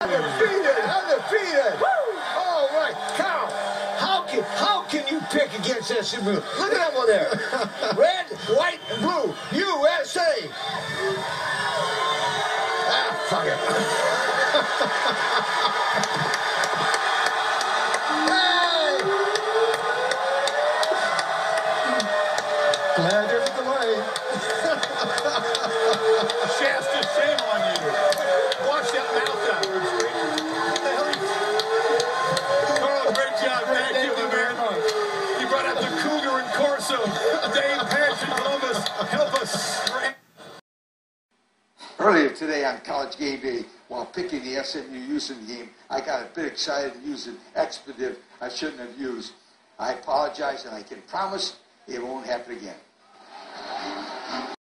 Undefeated, undefeated. All right, Carl. How can you pick against SMU? Look at them over there. Red, white, and blue. USA. Ah, fuck it. Hey! Glad there's a delay. Shasta, shame on you. Wash that mouth out. What the hell are you... Carl, great job. Thank you, my man. You brought out the Cougar and Corso. Dave Passion, Columbus, help us. Earlier today on College Game Day, while picking the SMU Houston game, I got a bit excited to use an expletive I shouldn't have used. I apologize, and I can promise it won't happen again.